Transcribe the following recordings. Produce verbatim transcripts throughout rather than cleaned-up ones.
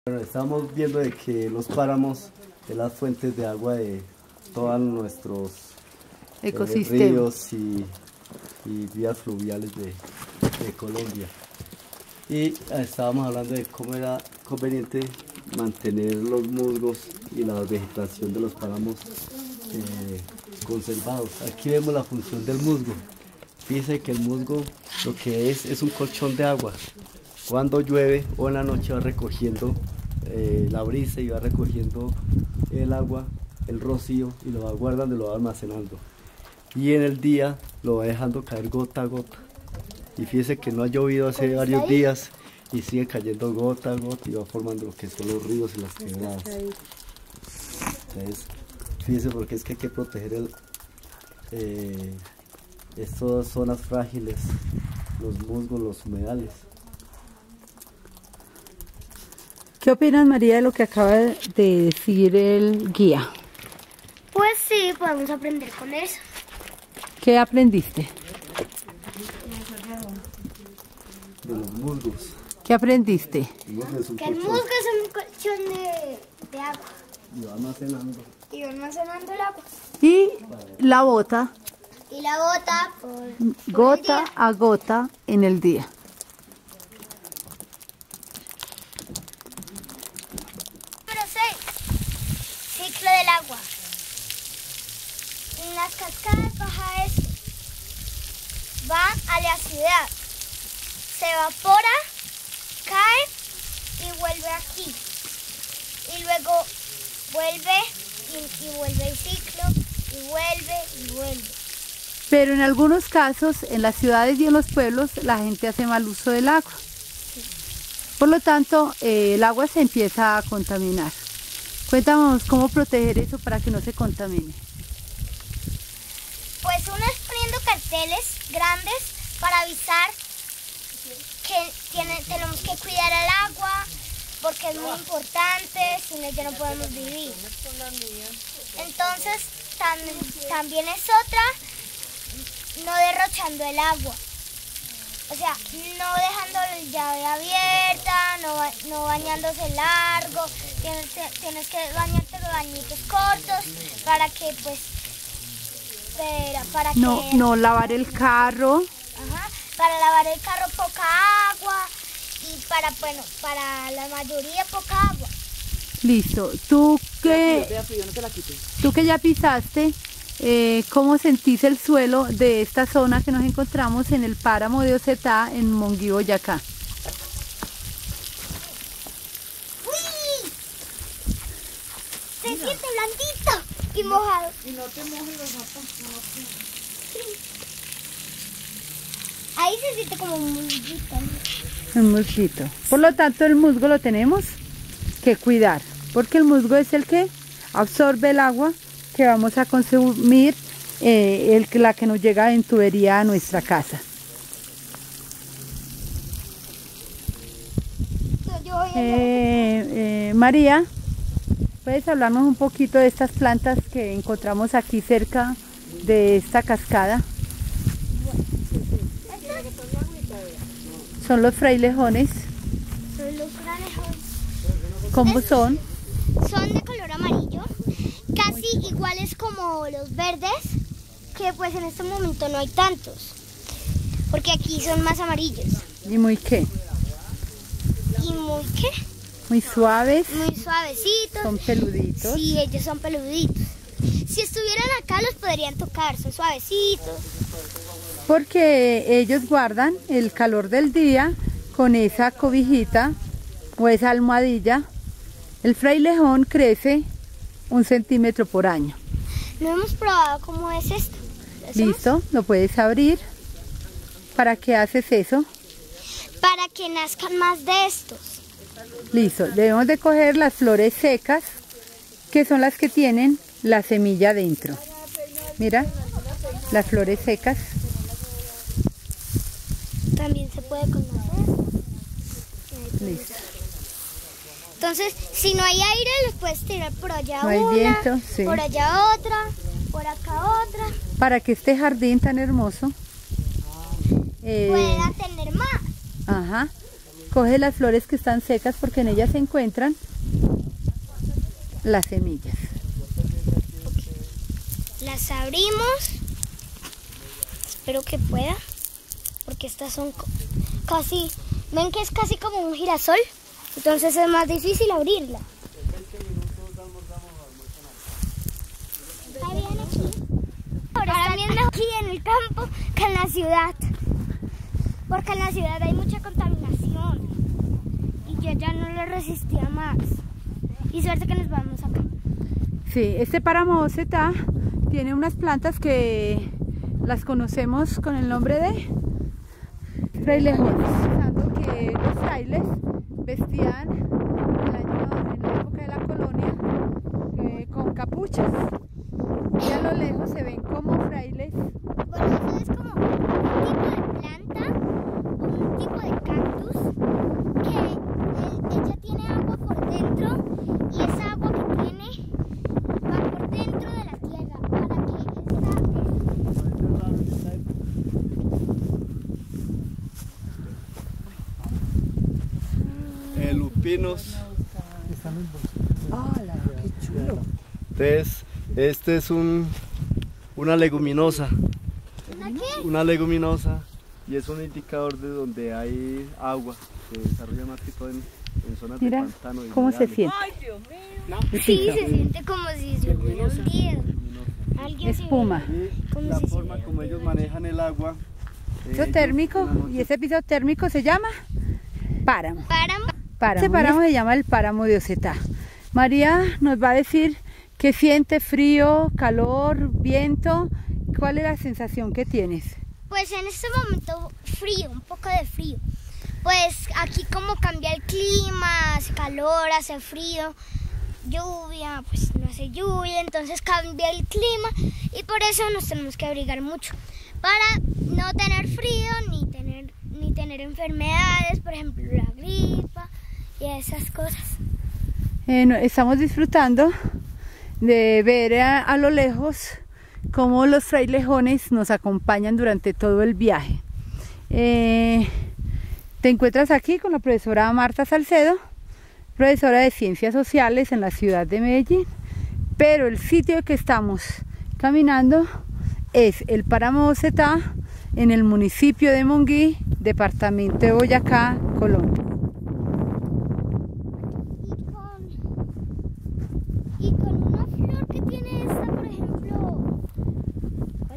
Bueno, estamos viendo de que los páramos es las fuentes de agua de todos nuestros ecosistemas, eh, ríos y, y vías fluviales de, de Colombia. Y estábamos hablando de cómo era conveniente mantener los musgos y la vegetación de los páramos eh, conservados. Aquí vemos la función del musgo. Fíjense que el musgo lo que es es un colchón de agua. Cuando llueve o en la noche va recogiendo eh, la brisa y va recogiendo el agua, el rocío, y lo va guardando y lo va almacenando. Y en el día lo va dejando caer gota a gota. Y fíjese que no ha llovido hace varios días y sigue cayendo gota a gota y va formando lo que son los ríos y las quebradas. Entonces, fíjese porque es que hay que proteger el, eh, estas zonas frágiles, los musgos, los humedales. ¿Qué opinas, María, de lo que acaba de decir el guía? Pues sí, podemos aprender con eso. ¿Qué aprendiste? De los musgos. ¿Qué aprendiste? El musgo es un Que el colchón. musgo es un colchón de, de agua Y va almacenando. y va almacenando el agua. Y la bota, Y la bota por, por el gota día. a gota en el día. Número seis. Ciclo del agua. En las cascadas baja esto. Va a la ciudad. Se evapora, cae y vuelve aquí. Y luego vuelve y, y vuelve el ciclo y vuelve y vuelve. Pero en algunos casos, en las ciudades y en los pueblos, la gente hace mal uso del agua. Por lo tanto, eh, el agua se empieza a contaminar. Cuéntanos cómo proteger eso para que no se contamine. Pues uno es poniendo carteles grandes para avisar que tiene, tenemos que cuidar el agua porque es muy importante, sin ella no podemos vivir. Entonces tam, también es otra, no derrochando el agua. O sea, no dejando la llave abierta, no, ba- no bañándose largo, tienes, tienes que bañarte con bañitos cortos para que pues, para, para que... No, no lavar el carro. Ajá, para lavar el carro poca agua y para, bueno, para la mayoría poca agua. Listo. Tú que, tú que ya pisaste, eh, ¿cómo sentís el suelo de esta zona que nos encontramos en el páramo de Ocetá en Monguí, Boyacá? ¡Uy! Se siente blandito y mojado. Y no te mojes los zapatos. Ahí se siente como un musguito. Un musguito. Por lo tanto, el musgo lo tenemos que cuidar, porque el musgo es el que absorbe el agua que vamos a consumir, eh, el, la que nos llega en tubería a nuestra casa. Yo voy a... Eh, eh, María, ¿puedes hablarnos un poquito de estas plantas que encontramos aquí cerca de esta cascada? Son los frailejones. Son los franejones. ¿Cómo son? Son de color amarillo, casi iguales como los verdes, que pues en este momento no hay tantos, porque aquí son más amarillos. ¿Y muy qué? Y muy, ¿qué? Muy suaves, Muy suavecitos. son peluditos. Sí, ellos son peluditos. Si estuvieran acá los podrían tocar, son suavecitos. Porque ellos guardan el calor del día con esa cobijita o esa almohadilla. El frailejón crece un centímetro por año. No hemos probado cómo es esto. ¿Lo hacemos? Listo, lo puedes abrir. ¿Para qué haces eso? Para que nazcan más de estos. Listo, debemos de coger las flores secas, que son las que tienen la semilla dentro. Mira, las flores secas. También se puede conocer. Listo. Entonces, si no hay aire, los puedes tirar por allá No hay una, viento, sí. por allá otra, por acá otra. Para que este jardín tan hermoso eh, Pueda tener más. ajá, recoge las flores que están secas porque en ellas se encuentran las semillas. Las abrimos. Espero que pueda, porque estas son casi, ven que es casi como un girasol, entonces es más difícil abrirla. Ahora mismo aquí en el campo que en la ciudad, porque en la ciudad hay mucha contaminación y yo ya no lo resistía más. Y suerte que nos vamos acá. Sí, este páramo Bosetá tiene unas plantas que las conocemos con el nombre de frailejones, pensando que los frailes vestían en la, en la época de la colonia eh, con capuchas, y a lo lejos se ven como frailes. Bueno, eso es como un tipo de planta o un tipo de cactus que el, ella tiene agua por dentro y esa agua que tiene va por dentro de la tierra para que esta... Eh, lupinos. ¡Hala, qué chulo! Entonces, este es un, una leguminosa. ¿Una qué? Una leguminosa y es un indicador de donde hay agua. Se desarrolla más que todo en, en zonas Mira de pantano. Y cómo se humedales. siente. Sí, se siente como si se hubiera hundido. Alguien se Espuma. Y Como la si se forma hubiera como ellos manejan el agua. eh, Piso ellos térmico, en la noche- y ese piso térmico se llama páramo. Páramo. Páramo. Ese páramo se llama el páramo de Bosetá. María nos va a decir qué siente: frío, calor, viento. ¿Cuál es la sensación que tienes? Pues en este momento frío, un poco de frío. Pues aquí como cambia el clima, hace calor, hace frío, lluvia, pues no hace lluvia, entonces cambia el clima y por eso nos tenemos que abrigar mucho para no tener frío ni tener ni tener enfermedades, por ejemplo la gripa y esas cosas. Eh, no- estamos disfrutando de ver a, a lo lejos cómo los frailejones nos acompañan durante todo el viaje. Eh, te encuentras aquí con la profesora Marta Salcedo, profesora de Ciencias Sociales en la ciudad de Medellín, pero el sitio que estamos caminando es el páramo Bosetá en el municipio de Monguí, departamento de Boyacá, Colombia. Y con, y con una flor que tiene esta, por ejemplo, ¿cuál?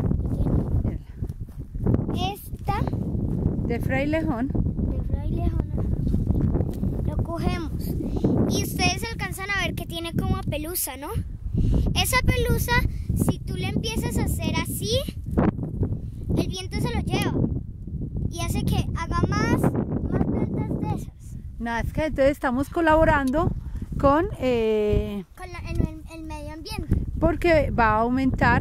Tiene esta De frailejón. de frailejón, ajá. Lo cogemos y ustedes alcanzan a ver que tiene como pelusa, ¿no? Esa pelusa, si tú le empiezas a hacer así, el viento se lo lleva y hace que haga más, más plantas de esas. Nazca, entonces estamos colaborando con, eh, Con la- en el, el medio ambiente. porque va a aumentar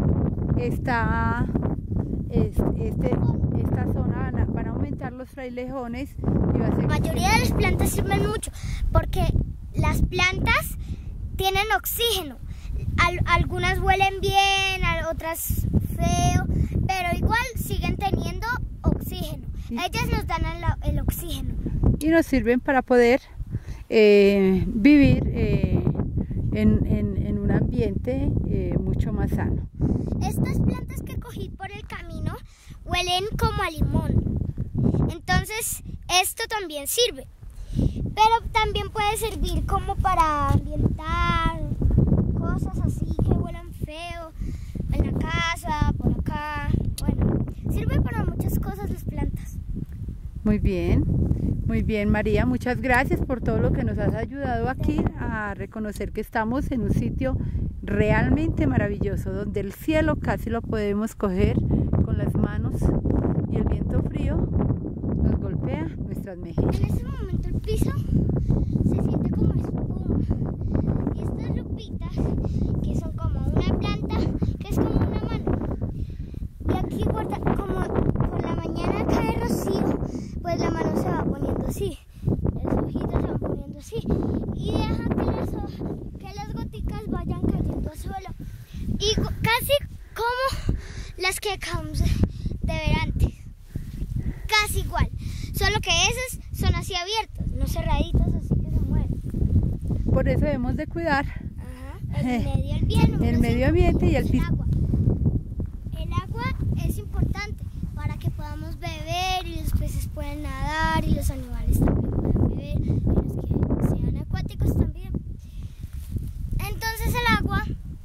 esta, es- este, esta zona, van a, van a aumentar los frailejones y va a ser... La mayoría de las plantas sirven mucho porque las plantas tienen oxígeno. Al- algunas huelen bien, al- otras feo, pero igual siguen teniendo oxígeno. Sí. Ellas nos dan el, el oxígeno. y nos sirven para poder eh, vivir eh, en, en- en un ambiente eh, mucho más sano. Estas plantas que cogí por el camino huelen como a limón. Entonces, esto también sirve. Pero también puede servir como para ambientar cosas así que huelan feo en la casa, por acá. Bueno, sirve para muchas cosas las plantas. Muy bien, muy bien María, muchas gracias por todo lo que nos has ayudado aquí a reconocer que estamos en un sitio realmente maravilloso, donde el cielo casi lo podemos coger con las manos y el viento frío nos golpea nuestras mejillas. En este momento el piso se siente como espuma. Y estas lupitas, que son como una planta, que es como una mano. Y aquí guarda, como por la mañana cae rocío, pues la mano se va poniendo así. Las hojitas se van poniendo así. Y deja que las, ho- que las goticas vayan cayendo solo. Y co- casi como las que acabamos de ver antes. Casi igual. Solo que esas son así abiertos, no cerraditos, así que se mueven. Por eso debemos de cuidar Ajá. El eh, medio ambiente, el medio ambiente y el el piso. agua. El agua es importante para que podamos beber y los peces puedan nadar y los animales también puedan beber y los que sean acuáticos también. Entonces el agua,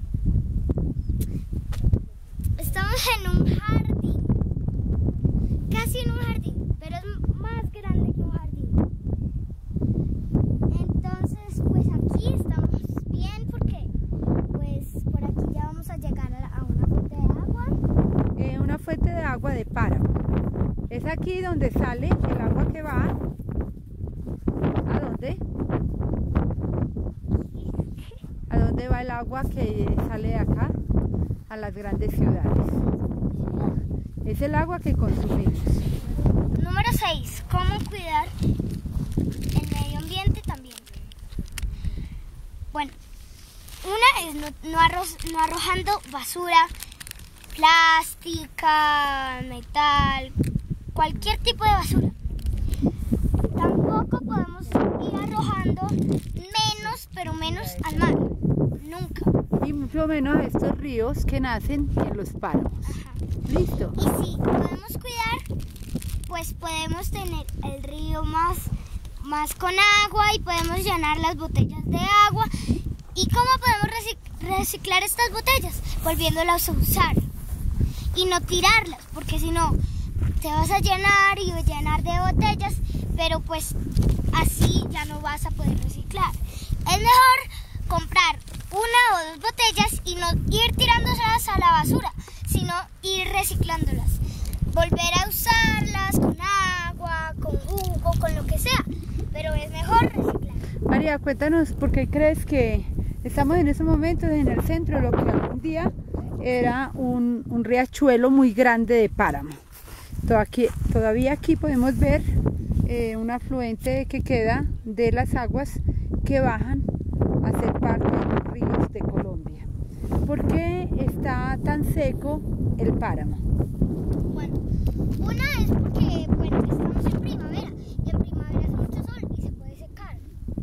estamos en un jardín, casi en un jardín, pero es más grande que un jardín. Entonces pues aquí estamos bien porque pues por aquí ya vamos a llegar a, la, a una fuente de agua. Eh, una fuente de agua de páramo. Es aquí donde sale el agua que va. ¿A dónde? ¿A dónde va el agua que sale de acá? A las grandes ciudades. Es el agua que consumimos. Número seis. ¿Cómo cuidar el medio ambiente también? Bueno, una es no, no, arro no arrojando basura plástica, metal, cualquier tipo de basura. Tampoco podemos ir arrojando menos, pero menos al mar. Nunca. Y mucho menos a estos ríos que nacen en los páramos. Ajá. ¿Listo? Y si podemos cuidar, pues podemos tener el río más, más con agua y podemos llenar las botellas de agua. ¿Y cómo podemos recic- reciclar estas botellas? Volviéndolas a usar y no tirarlas, porque si no te vas a llenar y llenar de botellas, pero pues así ya no vas a poder reciclar. Es mejor comprar una o dos botellas y no ir tirándolas a la basura, sino ir reciclándolas. Volver a usarlas con agua, con jugo, con lo que sea, pero es mejor reciclar. María, cuéntanos, ¿por qué crees que estamos en estos momentos en el centro de lo que algún día era un, un riachuelo muy grande de páramo? Todavía, todavía aquí podemos ver eh, un afluente que queda de las aguas que bajan a ser parte de los ríos de Colombia. ¿Por qué está tan seco el páramo? Bueno, una es porque bueno, estamos en primavera y en primavera hace mucho sol y se puede secar.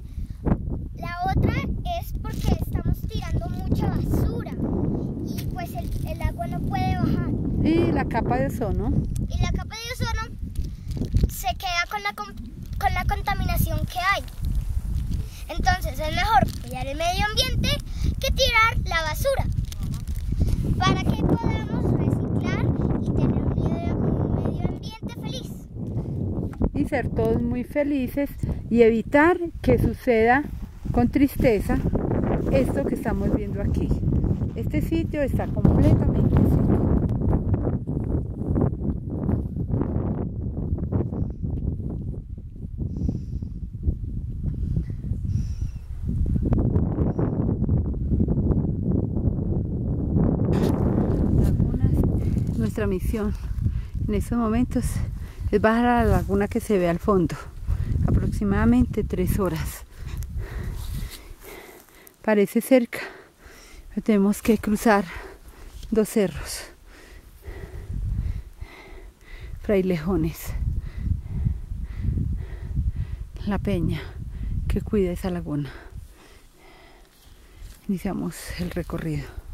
La otra es porque estamos tirando mucha basura y pues el, el agua no puede bajar. Y la capa de ozono. Y la capa de ozono se queda con la, con, con la contaminación que hay. Entonces es mejor cuidar el medio ambiente que tirar la basura para que podamos reciclar y tener un medio, un medio ambiente feliz. Y ser todos muy felices y evitar que suceda con tristeza esto que estamos viendo aquí. Este sitio está completamente seco. Nuestra misión en estos momentos es bajar a la laguna que se ve al fondo, aproximadamente tres horas. Parece cerca, pero tenemos que cruzar dos cerros, Frailejones, la peña que cuida esa laguna. Iniciamos el recorrido.